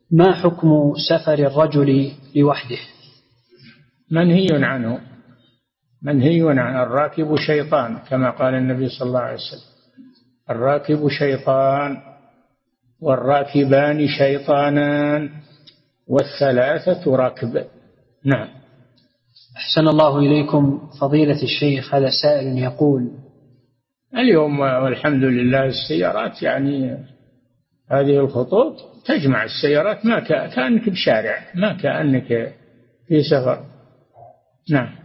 ما حكم سفر الرجل لوحده؟ منهي عنه، منهي عن الراكب شيطان، كما قال النبي صلى الله عليه وسلم: الراكب شيطان، والراكبان شيطانان، والثلاثة ركب. نعم. أحسن الله إليكم فضيلة الشيخ، هذا سائل يقول: اليوم والحمد لله السيارات، يعني هذه الخطوط تجمع السيارات، ما كأنك بشارع، ما كأنك في سفر. نعم.